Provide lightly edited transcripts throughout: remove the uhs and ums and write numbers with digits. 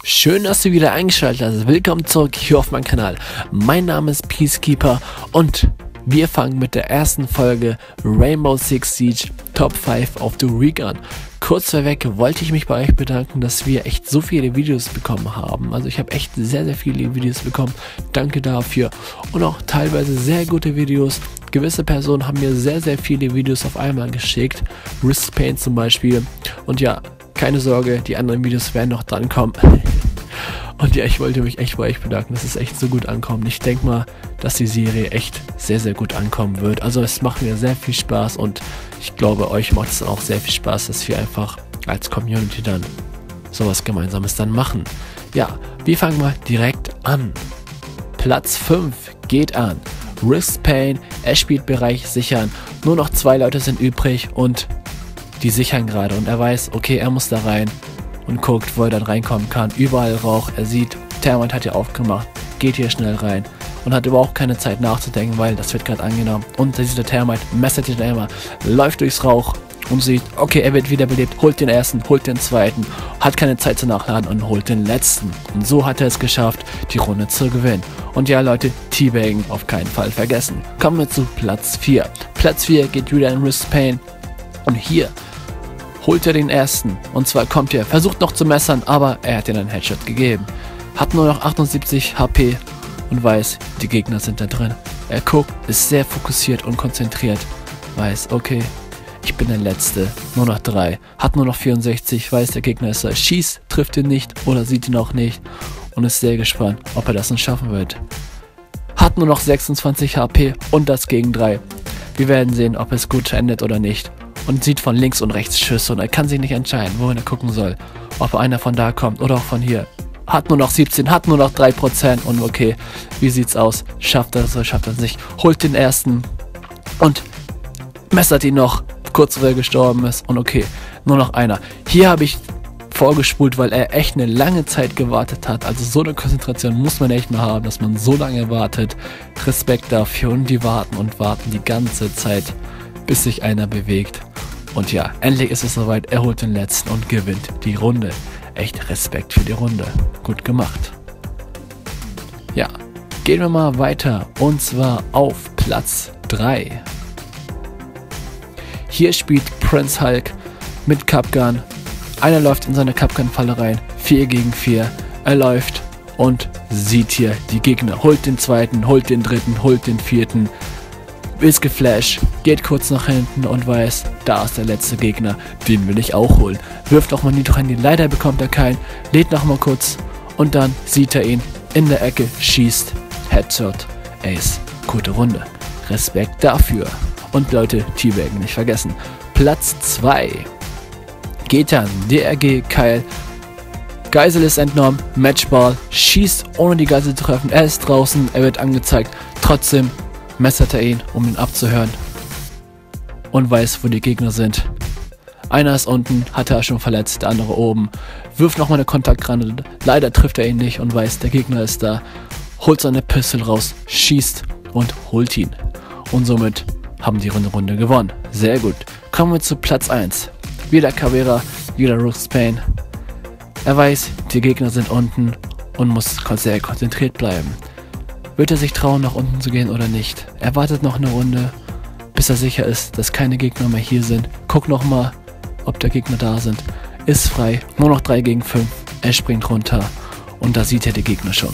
Schön, dass du wieder eingeschaltet hast. Willkommen zurück hier auf meinem Kanal. Mein Name ist Peacekeeper und wir fangen mit der ersten Folge Rainbow Six Siege Top 5 auf The Week an. Kurz vorweg wollte ich mich bei euch bedanken, dass wir echt so viele Videos bekommen haben. Also ich habe echt sehr viele Videos bekommen. Danke dafür. Und auch teilweise sehr gute Videos. Gewisse Personen haben mir sehr viele Videos auf einmal geschickt. Risk Pain zum Beispiel. Und ja, keine Sorge, die anderen Videos werden noch dran kommen. Und ja, ich wollte mich echt bei euch bedanken, dass es echt so gut ankommt. Ich denke mal, dass die Serie echt sehr gut ankommen wird. Also es macht mir sehr viel Spaß und ich glaube, euch macht es auch sehr viel Spaß, dass wir einfach als Community dann sowas Gemeinsames dann machen. Ja, wir fangen mal direkt an. Platz 5 geht an Risk Pain, Ashbeat-Bereich sichern. Nur noch 2 Leute sind übrig und die sichern gerade und er weiß, okay, er muss da rein und guckt, wo er dann reinkommen kann. Überall Rauch, er sieht, Thermite hat hier aufgemacht, geht hier schnell rein und hat überhaupt keine Zeit nachzudenken, weil das wird gerade angenommen. Und da sieht der Thermite, messert den einmal, läuft durchs Rauch und sieht, okay, er wird wiederbelebt, holt den ersten, holt den zweiten, hat keine Zeit zu nachladen und holt den letzten. Und so hat er es geschafft, die Runde zu gewinnen. Und ja, Leute, Teabagging auf keinen Fall vergessen. Kommen wir zu Platz 4. Platz 4 geht wieder in Risk Pain und hier holt er den ersten. Und zwar kommt er, versucht noch zu messern, aber er hat ihn einen Headshot gegeben. Hat nur noch 78 HP und weiß, die Gegner sind da drin. Er guckt, ist sehr fokussiert und konzentriert. Weiß, okay, ich bin der Letzte. Nur noch 3. Hat nur noch 64, weiß, der Gegner ist da. Schießt, trifft ihn nicht oder sieht ihn auch nicht. Und ist sehr gespannt, ob er das dann schaffen wird. Hat nur noch 26 HP und das gegen 3. Wir werden sehen, ob es gut endet oder nicht. Und sieht von links und rechts Schüsse und er kann sich nicht entscheiden, wohin er gucken soll. Ob einer von da kommt oder auch von hier. Hat nur noch 17, hat nur noch 3% und okay, wie sieht's aus? Schafft er es oder schafft er es nicht? Holt den ersten und messert ihn noch, kurz bevor er gestorben ist und okay, nur noch einer. Hier habe ich vorgespult, weil er echt eine lange Zeit gewartet hat. Also so eine Konzentration muss man echt mal haben, dass man so lange wartet. Respekt dafür und die warten die ganze Zeit, bis sich einer bewegt. Und ja, endlich ist es soweit, er holt den letzten und gewinnt die Runde. Echt Respekt für die Runde. Gut gemacht. Ja, gehen wir mal weiter und zwar auf Platz 3. Hier spielt Prince Hulk mit Capgun. Einer läuft in seine Capgun-Falle rein, 4 gegen 4. Er läuft und sieht hier die Gegner. Holt den zweiten, holt den dritten, holt den vierten. Ist geflasht, geht kurz nach hinten und weiß, da ist der letzte Gegner, den will ich auch holen. Wirft nochmal Nitro-Handy, leider bekommt er keinen, lädt nochmal kurz und dann sieht er ihn in der Ecke, schießt, Headshot, Ace, gute Runde. Respekt dafür. Und Leute, Teabaggen nicht vergessen. Platz 2 geht dann DRG Kyle. Geisel ist entnommen, Matchball, schießt ohne die Geisel zu treffen, er ist draußen, er wird angezeigt, trotzdem messert er ihn, um ihn abzuhören und weiß, wo die Gegner sind. Einer ist unten, hat er schon verletzt, der andere oben, wirft nochmal eine Kontaktgranate, leider trifft er ihn nicht und weiß, der Gegner ist da, holt seine Pistole raus, schießt und holt ihn. Und somit haben die Runde gewonnen. Sehr gut. Kommen wir zu Platz 1. Wieder Caveira, wieder Risk Pain. Er weiß, die Gegner sind unten und muss sehr konzentriert bleiben. Wird er sich trauen, nach unten zu gehen oder nicht? Er wartet noch eine Runde, bis er sicher ist, dass keine Gegner mehr hier sind. Guckt nochmal, ob der Gegner da sind. Ist frei, nur noch 3 gegen 5. Er springt runter und da sieht er die Gegner schon.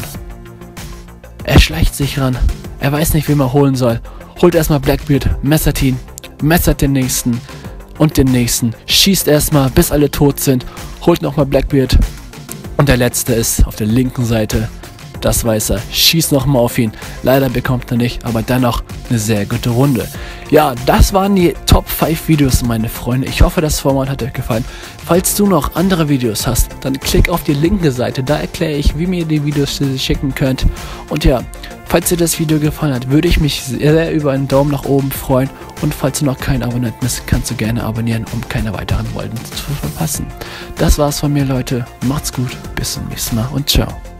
Er schleicht sich ran. Er weiß nicht, wen er holen soll. Holt erstmal Blackbeard, messert ihn, messert den nächsten und den nächsten. Schießt erstmal, bis alle tot sind. Holt nochmal Blackbeard und der letzte ist auf der linken Seite. Das weiß er. Schießt nochmal auf ihn. Leider bekommt er nicht, aber dennoch eine sehr gute Runde. Ja, das waren die Top 5 Videos, meine Freunde. Ich hoffe, das Format hat euch gefallen. Falls du noch andere Videos hast, dann klick auf die linke Seite. Da erkläre ich, wie mir die Videos schicken könnt. Und ja, falls dir das Video gefallen hat, würde ich mich sehr über einen Daumen nach oben freuen. Und falls du noch kein Abonnent bist, kannst du gerne abonnieren, um keine weiteren Folgen zu verpassen. Das war's von mir, Leute. Macht's gut, bis zum nächsten Mal und ciao.